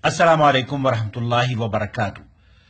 अस्सलामु अलैकुम वरहमतुल्लाहि वबरकातुहू।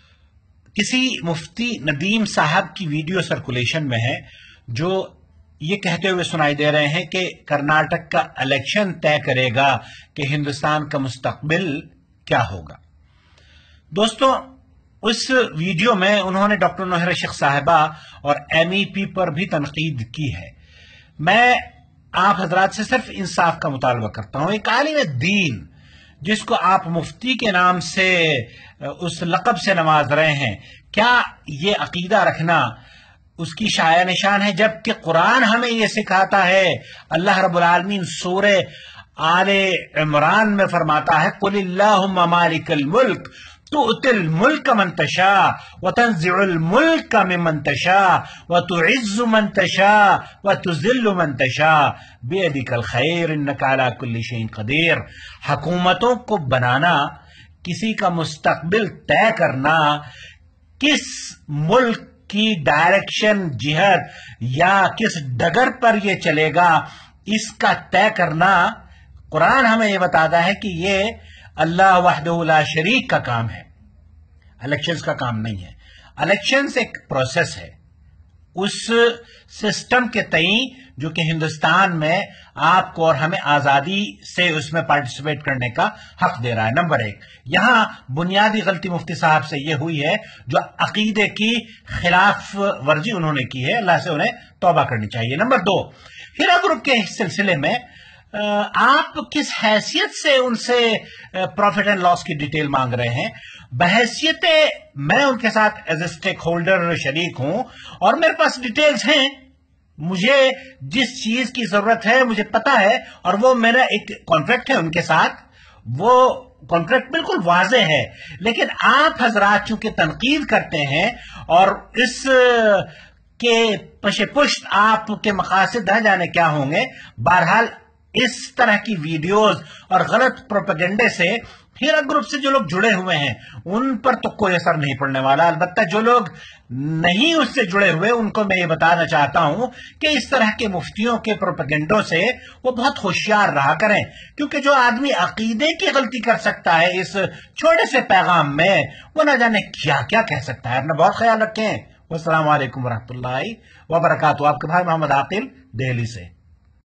किसी मुफ्ती नदीम साहब की वीडियो सर्कुलेशन में है जो ये कहते हुए सुनाई दे रहे हैं कि कर्नाटक का इलेक्शन तय करेगा कि हिंदुस्तान का मुस्तकबिल क्या होगा। दोस्तों, उस वीडियो में उन्होंने डॉक्टर नौहेरा शेख साहिबा और MEP पर भी तनकीद की है। मैं आप हजरात से सिर्फ इंसाफ का मुतालबा करता हूं। एक आलिम दीन जिसको आप मुफ्ती के नाम से उस लक़ब से नवाज रहे हैं, क्या ये अकीदा रखना उसकी शाया निशान है? जबकि कुरान हमें ये सिखाता है, अल्लाह रब्बुल आलमीन सूरे आले इमरान में फरमाता है, कुलिल्लाहुम्मा मालिकल मुल्क तुअतिल मुल्क मन तशा व तंज़िउल मुल्क मिमन तशा व तुइज़्ज़ु मन तशा व तुज़िल्लु मन तशा बियदिकल खैर इन्नका अला कुल्लि शैइन क़दीर। हुकूमतों को बनाना, किसी का मुस्तकबिल तय करना, किस मुल्क की डायरेक्शन जिहद या किस डगर पर ये चलेगा, इसका तय करना कुरान हमें ये बताता है कि ये अल्लाह वहदहू ला शरीक का काम है, इलेक्शंस का काम नहीं है। इलेक्शंस एक प्रोसेस है उस सिस्टम के तई जो कि हिंदुस्तान में आपको और हमें आजादी से उसमें पार्टिसिपेट करने का हक दे रहा है। नंबर एक, यहां बुनियादी गलती मुफ्ती साहब से यह हुई है जो अकीदे की खिलाफ वर्जी उन्होंने की है, अल्लाह से उन्हें तौबा करनी चाहिए। नंबर दो, हिरा ग्रुप के इस सिलसिले में आप किस हैसियत से उनसे प्रॉफिट एंड लॉस की डिटेल मांग रहे हैं? बहैसियत मैं उनके साथ एज ए स्टेक होल्डर शरीक हूं और मेरे पास डिटेल्स हैं। मुझे जिस चीज की जरूरत है मुझे पता है, और वो मेरा एक कॉन्ट्रैक्ट है उनके साथ, वो कॉन्ट्रैक्ट बिल्कुल वाजे है। लेकिन आप हजरात चूंकि तनकीद करते हैं और इस के पशे पुष्ट आपके मकासद न जाने क्या होंगे, बहरहाल इस तरह की वीडियोस और गलत प्रोपेगेंडे से हिरा ग्रुप से जो लोग जुड़े हुए हैं उन पर तो कोई असर नहीं पड़ने वाला। अलबत्ता जो लोग नहीं उससे जुड़े हुए उनको मैं ये बताना चाहता हूं कि इस तरह के मुफ्तियों के प्रोपेगेंडों से वो बहुत होशियार रहा करें, क्योंकि जो आदमी अकीदे की गलती कर सकता है इस छोटे से पैगाम में, वो न जाने क्या क्या कह सकता है। अपना बहुत ख्याल रखें। अस्सलाम वालेकुम वरहमतुल्लाहि वबरकातुहू। आपके भाई मोहम्मद आकिल, दिल्ली से।